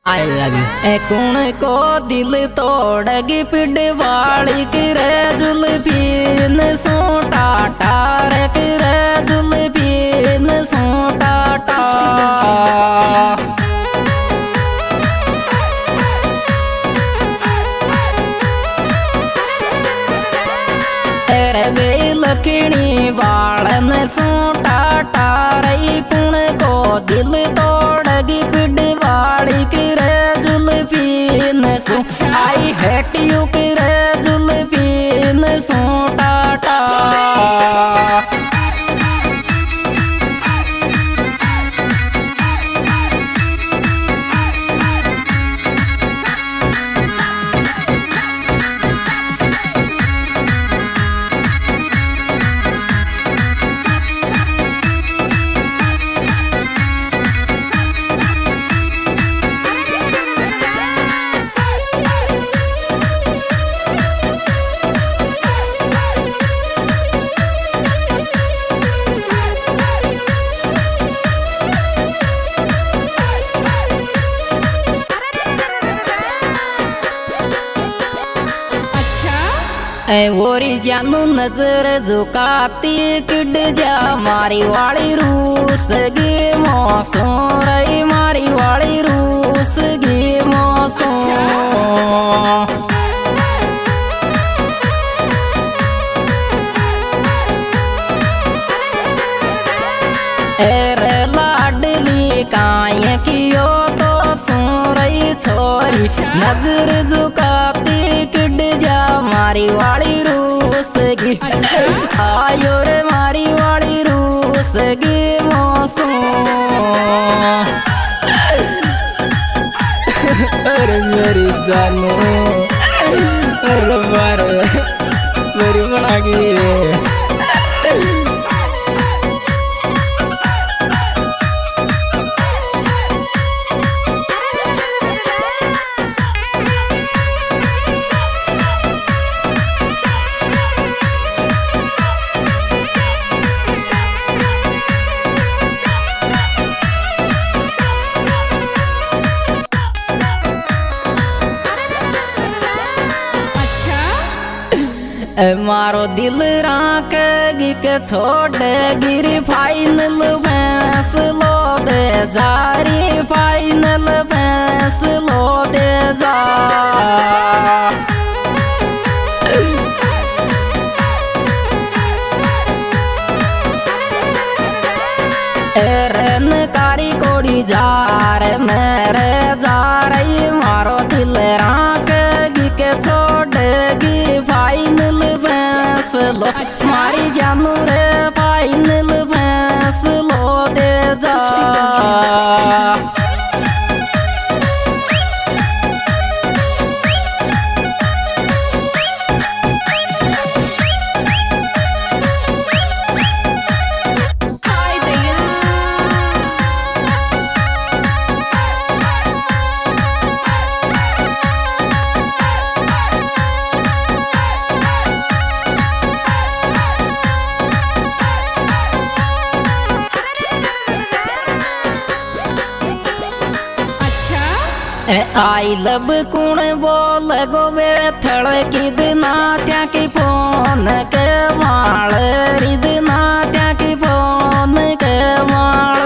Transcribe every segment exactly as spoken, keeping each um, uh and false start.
I love you. ए कौन को दिल तोड़गी पिडवाड़ी किरे जुल्फीन सोटा टार किरे जुल्फीन सोटा टार तेरे बे लखनी बाड़न सोटा टारई कुण को दिल तोड़गी पिडवाड़ी किरे जुल्फीन सो आई हेट यू किरे जुल्फीन सोटा टार वोरी जानू नजर झुकाती किड जा मारी वाली रूस गी मौसों रही मारी वाली रूस गी मौसों एरे लाडली काये कियो तो सो रही छोरी नजर झुकाती किड जा मारी वाली रूस गी आयो रे मारी वाली रूस गी मौसम अरे मेरी जानू अरे बार मेरी बना गई मारो दिल राख के छोड़े गिरी फाइनल भैंस लो दे जारी फाइनल भैंस लो दे जा रन कारी कोड़ी जार मेरे जा रही मारो दिल राख के छोड़ेगी फाइनल भैंस लो मारी जानू रे फाइनल भैंस लो दे जा आई लब कुण बोल गो मेरे थड़ की दिना त्या की फोन के माल रिद ना त्या की फोन के माल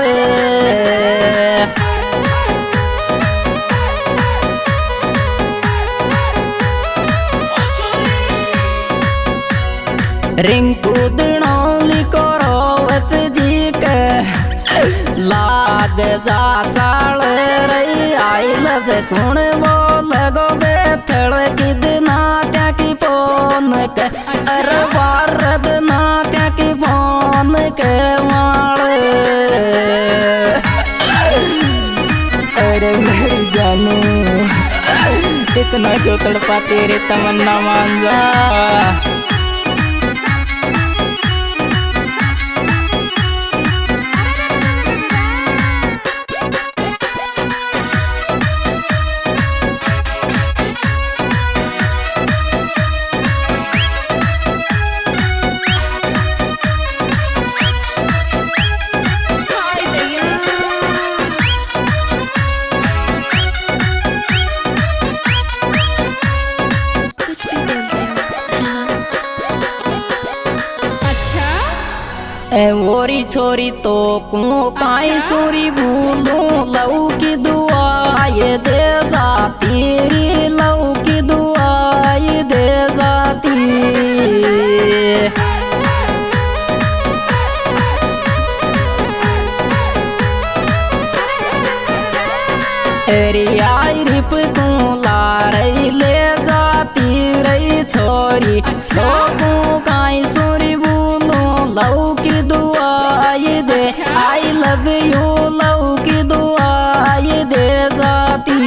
रिंकू दिनौली को रोवच जी के लाग जा चाल रही आई लब कुण बोल गो बेथड़ की दिना त्या की फोन के अरे बारद ना त्या की फोन के माल अरे मेरी जानू इतना क्यों तड़पा तेरे तमन्ना मान जा। ए ओरी छोरी तो कु काई सूरी भूलू लऊ की दुआ ये दे जाती लऊ की दुआ ये दे जाती एरी आई रिप को ला रही ले जाती रही छोरी तो को काई सूरी भूलू लऊ की दुआ ये दे आई लव यू लऊ की दुआ ये दे जाती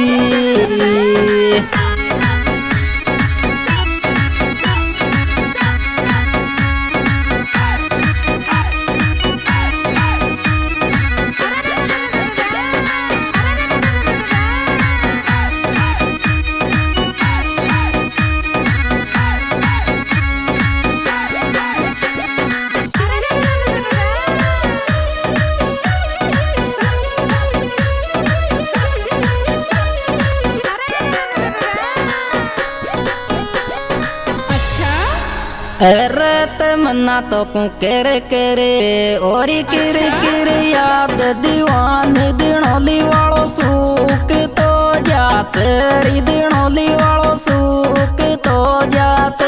रत मन्ना तो कु केरे केरे ओरी किर किर याद दीवान दिनोली वालो सूक तो जाच री दिनोली वालो सूक तो जाच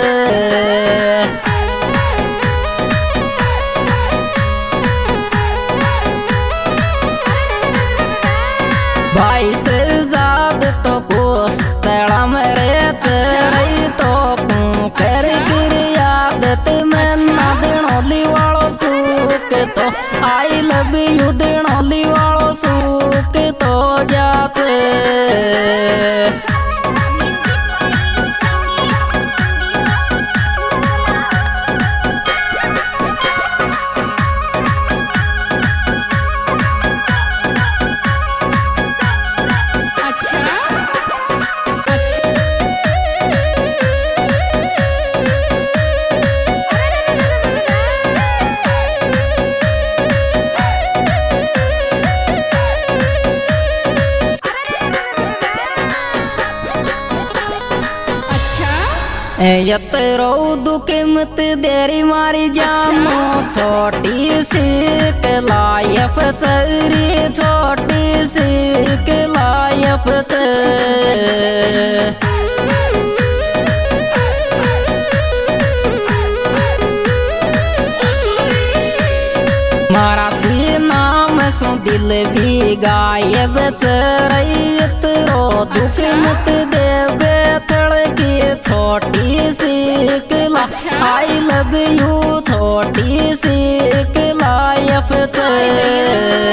भाई से जाद तो कुछ तेरा मेरे चेहरे तो कु कर गिर याद ते मैं ना दिनोली वालो सूक तो आई लव यू दिनोली वालो सूक तो जाते यतरो दुख मत देरी मारी जामो छोटी सी लायफ चरी छोटी सी लायफ मारा सी नाम सो दिल भी गायब चरत रो दुख मत देवे थड़की छोटी सी कला आई लव यू छोटी सी लायफ